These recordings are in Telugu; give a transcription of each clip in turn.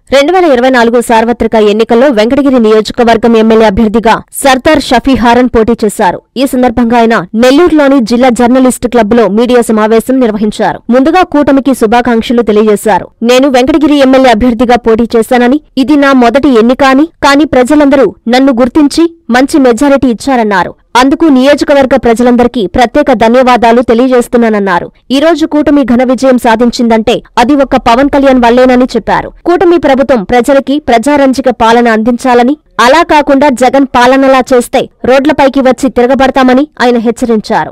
2024 సార్వత్రిక ఎన్నికల్లో వెంకటగిరి నియోజకవర్గం ఎమ్మెల్యే అభ్యర్థిగా సర్దార్ షఫీ హారన్ పోటీ చేశారు. ఈ సందర్భంగా ఆయన నెల్లూరులోని జిల్లా జర్నలిస్టు క్లబ్లో మీడియా సమావేశం నిర్వహించారు. ముందుగా కూటమికి శుభాకాంక్షలు తెలియజేశారు. నేను వెంకటగిరి ఎమ్మెల్యే అభ్యర్థిగా పోటీ చేశానని, ఇది నా మొదటి ఎన్నిక అని, కానీ ప్రజలందరూ నన్ను గుర్తించి మంచి మెజారిటీ ఇచ్చారన్నారు. అందుకు నియోజకవర్గ ప్రజలందరికీ ప్రత్యేక ధన్యవాదాలు తెలియజేస్తున్నానన్నారు. ఈ రోజు కూటమి ఘన విజయం సాధించిందంటే అది ఒక్క పవన్ కళ్యాణ్ వల్లేనని చెప్పారు. కూటమి ప్రభుత్వం ప్రజలకి ప్రజారంజక పాలన అందించాలని, అలా కాకుండా జగన్ పాలనలా చేస్తే రోడ్లపైకి వచ్చి తిరగబడతామని ఆయన హెచ్చరించారు.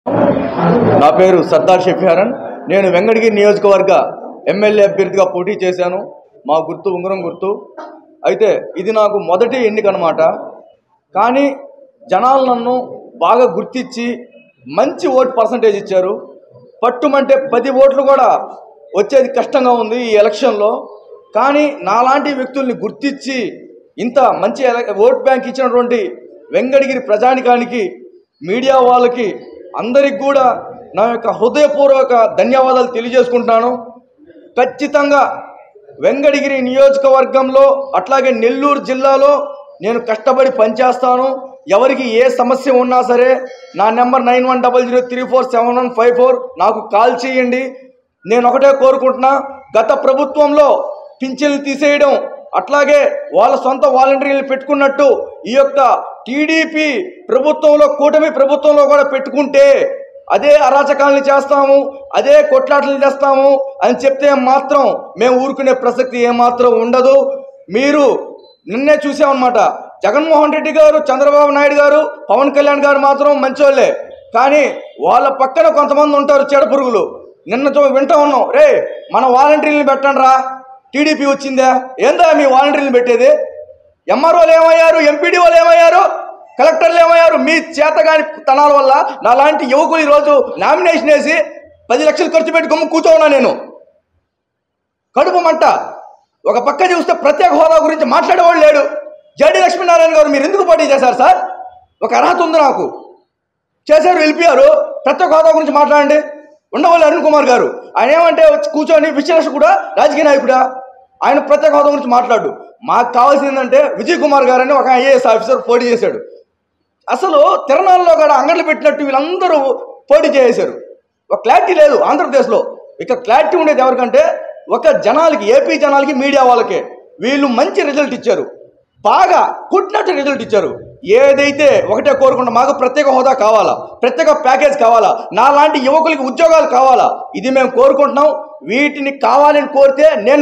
నా పేరు సర్దార్ షఫీ హారన్. నేను వెంకటగిరి నియోజకవర్గ ఎమ్మెల్యే అభ్యర్థిగా పోటీ చేశాను. మా గుర్తు ఉంగరం గుర్తు. అయితే ఇది నాకు మొదటి ఎన్నిక అన్నమాట. కానీ జనాలు నన్ను బాగా గుర్తించి మంచి ఓటు పర్సంటేజ్ ఇచ్చారు. పట్టుమంటే 10 ఓట్లు కూడా వచ్చేది కష్టంగా ఉంది ఈ ఎలక్షన్లో. కానీ నాలాంటి వ్యక్తుల్ని గుర్తించి ఇంత మంచి ఓట్ బ్యాంక్ ఇచ్చినటువంటి వెంకటగిరి ప్రజానికానికి, మీడియా వాళ్ళకి, అందరికి కూడా నా యొక్క హృదయపూర్వక ధన్యవాదాలు తెలియజేసుకుంటున్నాను. ఖచ్చితంగా వెంకటగిరి నియోజకవర్గంలో అట్లాగే నెల్లూరు జిల్లాలో నేను కష్టపడి పనిచేస్తాను. ఎవరికి ఏ సమస్య ఉన్నా సరే నా నెంబర్ 9100347154 నాకు కాల్ చేయండి. నేను ఒకటే కోరుకుంటున్నా, గత ప్రభుత్వంలో పింఛన్లు తీసేయడం, అట్లాగే వాళ్ళ సొంత వాలంటీర్లు పెట్టుకున్నట్టు ఈ యొక్క టీడీపీ ప్రభుత్వంలో, కూటమి ప్రభుత్వంలో కూడా పెట్టుకుంటే అదే అరాచకాలను చేస్తాము, అదే కొట్లాటలు చేస్తాము అని చెప్తే మాత్రం మేము ఊరుకునే ప్రసక్తి ఏమాత్రం ఉండదు. మీరు నిన్నే చూసామన్నమాట. జగన్మోహన్ రెడ్డి గారు, చంద్రబాబు నాయుడు గారు, పవన్ కళ్యాణ్ గారు మాత్రం మంచోళ్ళే. కానీ వాళ్ళ పక్కన కొంతమంది ఉంటారు చెడపురుగులు. నిన్న వింటా ఉన్నాం, రే మన వాలంటీర్లను పెట్టండి రా, టీడీపీ వచ్చిందా, ఏందా మీ వాలంటీర్లను పెట్టేది? ఎంఆర్ఓలు ఏమయ్యారు, ఎంపీడీ వాళ్ళు ఏమయ్యారు, కలెక్టర్లు ఏమయ్యారు? మీ చేతగాని తనాల వల్ల నాలాంటి యువకులు ఈరోజు నామినేషన్ వేసి 10 లక్షలు ఖర్చు పెట్టి గమ్ము కూర్చోన్నా. నేను కడుపు మంట. ఒక పక్క చూస్తే ప్రత్యేక హోదా గురించి మాట్లాడేవాళ్ళు లేడు. జేడీ లక్ష్మీనారాయణ గారు మీరు ఎందుకు పోటీ చేశారు సార్? ఒక అర్హత ఉంది నాకు, చేశారు, వెళ్ళిపోయారు. ప్రత్యేక హోదా గురించి మాట్లాడండి. ఉండవల్లి అరుణ్ కుమార్ గారు ఆయన ఏమంటే వచ్చి కూర్చొని విశ్లేషకుడా, రాజకీయ నాయకుడా, ఆయన ప్రత్యేక హోదా గురించి మాట్లాడు. మాకు కావాల్సింది ఏంటంటే విజయ్ కుమార్ గారు అని ఒక ఐఏఎస్ ఆఫీసర్ పోటీ చేశాడు. అసలు తిరణాల్లో కూడా అంగళ్ళు పెట్టినట్టు వీళ్ళందరూ పోటీ చేశారు. ఒక క్లారిటీ లేదు ఆంధ్రప్రదేశ్లో. ఇక క్లారిటీ ఉండేది ఎవరికంటే ఒక జనాలకి, ఏపీ జనాలకి, మీడియా వాళ్ళకే. వీళ్ళు మంచి రిజల్ట్ ఇచ్చారు, బాగా కుట్టినట్టు రిజల్ట్ ఇచ్చారు. ఏదైతే ఒకటే కోరుకుంటా, మాకు ప్రత్యేక హోదా కావాలా, ప్రత్యేక ప్యాకేజ్ కావాలా, నాలాంటి యువకులకి ఉద్యోగాలు కావాలా, ఇది మేము కోరుకుంటున్నాం. వీటిని కావాలని కోరితే నేను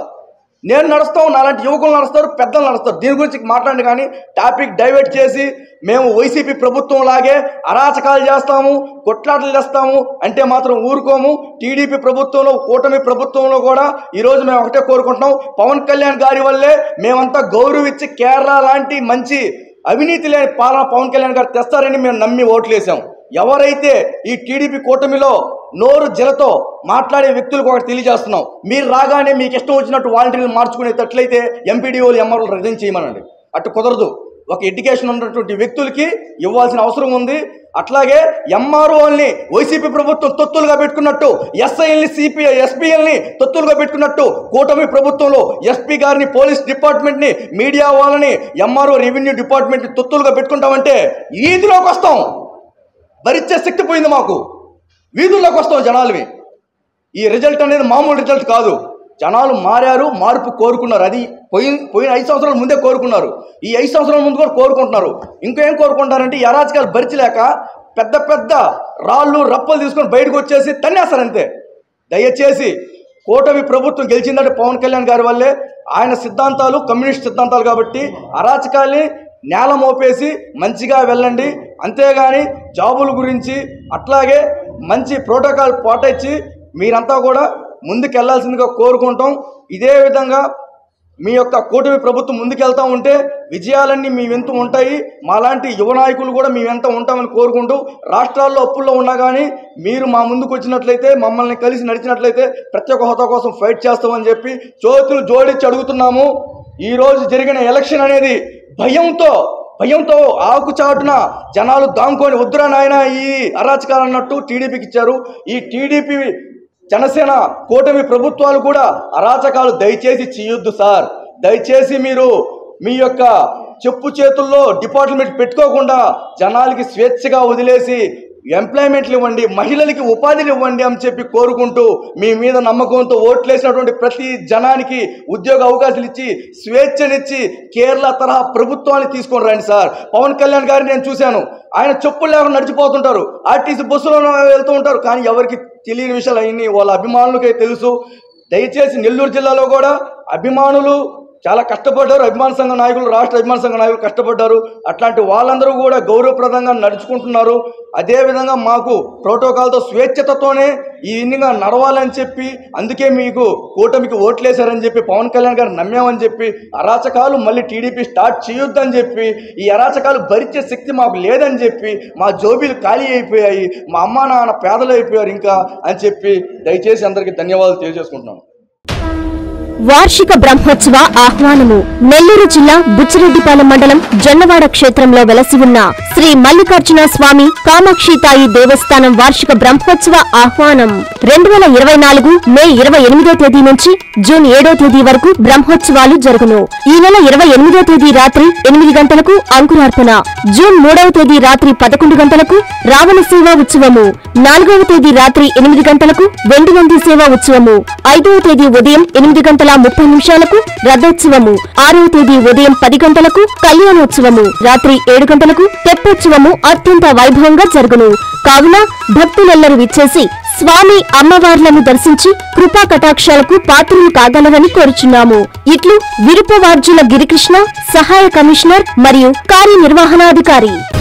నడుస్తాం, నాలాంటి యువకులు నడుస్తారు, పెద్దలు నడుస్తారు. దీని గురించి మాట్లాడి కానీ టాపిక్ డైవర్ట్ చేసి మేము వైసీపీ ప్రభుత్వం లాగే అరాచకాలు చేస్తాము, కొట్లాటలు చేస్తాము అంటే మాత్రం ఊరుకోము. టీడీపీ ప్రభుత్వంలో, కూటమి ప్రభుత్వంలో కూడా ఈరోజు మేము ఒకటే కోరుకుంటున్నాం, పవన్ కళ్యాణ్ గారి వల్లే మేమంతా గౌరవించి కేరళ లాంటి మంచి అవినీతి లేని పాలన పవన్ కళ్యాణ్ గారు తెస్తారని మేము నమ్మి ఓట్లేసాం. ఎవరైతే ఈ టీడీపీ కూటమిలో నోరు జలతో మాట్లాడే వ్యక్తులకు ఒకటి తెలియజేస్తున్నాం, మీరు రాగానే మీకు ఇష్టం వచ్చినట్టు వాలంటీర్లు మార్చుకునేటట్లయితే ఎంపీడీఓలు, ఎంఆర్ఓలు రిజైన్ చేయమనండి. అటు కుదరదు. ఒక ఎడ్యుకేషన్ ఉన్నటువంటి వ్యక్తులకి ఇవ్వాల్సిన అవసరం ఉంది. అట్లాగే ఎంఆర్ఓల్ని వైసీపీ ప్రభుత్వం తొత్తులుగా పెట్టుకున్నట్టు, ఎస్ఐల్ని, ఎస్పీఎల్ని తొత్తులుగా పెట్టుకున్నట్టు కూటమి ప్రభుత్వంలో ఎస్పీ గారిని, పోలీస్ డిపార్ట్మెంట్ని, మీడియా వాళ్ళని, ఎంఆర్ఓ, రెవెన్యూ డిపార్ట్మెంట్ని తొత్తులుగా పెట్టుకుంటామంటే వీధిలోకి వస్తాం. భరించే శక్తి పోయింది మాకు. వీధుల్లోకి వస్తాం జనాలవి. ఈ రిజల్ట్ అనేది మామూలు రిజల్ట్ కాదు. జనాలు మారారు, మార్పు కోరుకున్నారు. అది పోయిన 5 సంవత్సరాల ముందే కోరుకున్నారు. ఈ 5 సంవత్సరాల ముందు కూడా కోరుకుంటున్నారు. ఇంకేం కోరుకుంటారంటే ఈ అరాచకాలు భరించలేక పెద్ద పెద్ద రాళ్ళు, రప్పలు తీసుకొని బయటకు వచ్చేసి తన్నేస్తారంతే. దయచేసి కూటమి ప్రభుత్వం గెలిచిందంటే పవన్ కళ్యాణ్ గారి వల్లే. ఆయన సిద్ధాంతాలు కమ్యూనిస్ట్ సిద్ధాంతాలు కాబట్టి అరాచకాల్ని నేల మోపేసి మంచిగా వెళ్ళండి. అంతేగాని జాబుల గురించి అట్లాగే మంచి ప్రోటోకాల్ పాటించి మీరంతా కూడా ముందుకెళ్లాల్సిందిగా కోరుకుంటాం. ఇదే విధంగా మీ యొక్క కూటమి ప్రభుత్వం ముందుకెళ్తూ ఉంటే విజయాలన్నీ మీ వెంట ఉంటాయి. మాలాంటి యువ నాయకులు కూడా మీ వెంట ఉంటామని కోరుకుంటూ, రాష్ట్రాల్లో అప్పుల్లో ఉన్నా కానీ మీరు మా ముందుకు వచ్చినట్లయితే, మమ్మల్ని కలిసి నడిచినట్లయితే ప్రత్యేక హోదా కోసం ఫైట్ చేస్తామని చెప్పి చేతులు జోడించి అడుగుతున్నాము. ఈరోజు జరిగిన ఎలక్షన్ అనేది భయంతో ఆకుచాటున జనాలు దాంకొని వద్దురా నాయన ఈ అరాచకాలు అన్నట్టు టీడీపీకి ఇచ్చారు. ఈ టీడీపీ జనసేన కూటమి ప్రభుత్వాలు కూడా అరాచకాలు దయచేసి చేయొద్దు సార్. దయచేసి మీరు మీ యొక్క చెప్పు చేతుల్లో డిపార్ట్మెంట్ పెట్టుకోకుండా జనాలకి స్వేచ్ఛగా వదిలేసి ఎంప్లాయ్మెంట్లు ఇవ్వండి, మహిళలకి ఉపాధిని ఇవ్వండి అని చెప్పి కోరుకుంటూ మీ మీద నమ్మకంతో ఓట్లేసినటువంటి ప్రతి జనానికి ఉద్యోగ అవకాశాలు ఇచ్చి స్వేచ్ఛనిచ్చి కేరళ తరహా ప్రభుత్వాన్ని తీసుకొని రండి సార్. పవన్ కళ్యాణ్ గారిని నేను చూశాను, ఆయన చెప్పులు లేకుండా నడిచిపోతుంటారు, ఆర్టీసీ బస్సులో వెళ్తూ ఉంటారు, కానీ ఎవరికి తెలియని విషయాలు అవన్నీ వాళ్ళ అభిమానులకే తెలుసు. దయచేసి నెల్లూరు జిల్లాలో కూడా అభిమానులు చాలా కష్టపడ్డారు, అభిమాన సంఘ నాయకులు, రాష్ట్ర అభిమాన సంఘ నాయకులు కష్టపడ్డారు. అట్లాంటి వాళ్ళందరూ కూడా గౌరవప్రదంగా నడుచుకుంటున్నారు. అదేవిధంగా మాకు ప్రోటోకాల్తో స్వేచ్ఛతతోనే ఈ ఇన్నింగా నడవాలని చెప్పి అందుకే మీకు కూటమికి ఓట్లేశారని చెప్పి పవన్ కళ్యాణ్ గారు నమ్మామని చెప్పి అరాచకాలు మళ్ళీ టీడీపీ స్టార్ట్ చేయొద్దని చెప్పి, ఈ అరాచకాలు భరించే శక్తి మాకు లేదని చెప్పి, మా జోబీలు ఖాళీ అయిపోయాయి, మా అమ్మా నాన్న పేదలు అయిపోయారు ఇంకా అని చెప్పి దయచేసి అందరికీ ధన్యవాదాలు తెలియజేసుకుంటున్నాను. వార్షిక బ్రహ్మోత్సవ ఆహ్వానము. నెల్లూరు జిల్లా బుచ్చిరెడ్డిపాలెం మండలం జొన్నవాడ క్షేత్రంలో వెలసి ఉన్న శ్రీ మల్లికార్జున స్వామి కామాక్షితాయి దేవస్థానం వార్షిక బ్రహ్మోత్సవ ఆహ్వానం 2024 మే 28వ తేదీ నుంచి జూన్ 7వ తేదీ వరకు బ్రహ్మోత్సవాలు జరుగును. ఈ నెల 28వ తేదీ రాత్రి 8 గంటలకు అంకురార్పణ, జూన్ 3వ తేదీ రాత్రి 11 గంటలకు రావణ సేవా ఉత్సవము, 4వ తేదీ రాత్రి 8 గంటలకు వెండినంది సేవా ఉత్సవము, 5వ తేదీ ఉదయం 8:30 రథోత్సవము, 6వ తేదీ ఉదయం 10 గంటలకు కళ్యాణోత్సవము, రాత్రి 7 గంటలకు తెప్పోత్సవము అత్యంత వైభవంగా జరుగును. కావున భక్తులెల్లరూ విచ్చేసి స్వామి అమ్మవార్లను దర్శించి కృపా కటాక్షాలకు పాత్రలు కాగలరని కోరుచున్నాము. ఇట్లు విరుపవార్జుల గిరికృష్ణ, సహాయ కమిషనర్ మరియు కార్యనిర్వహణాధికారి.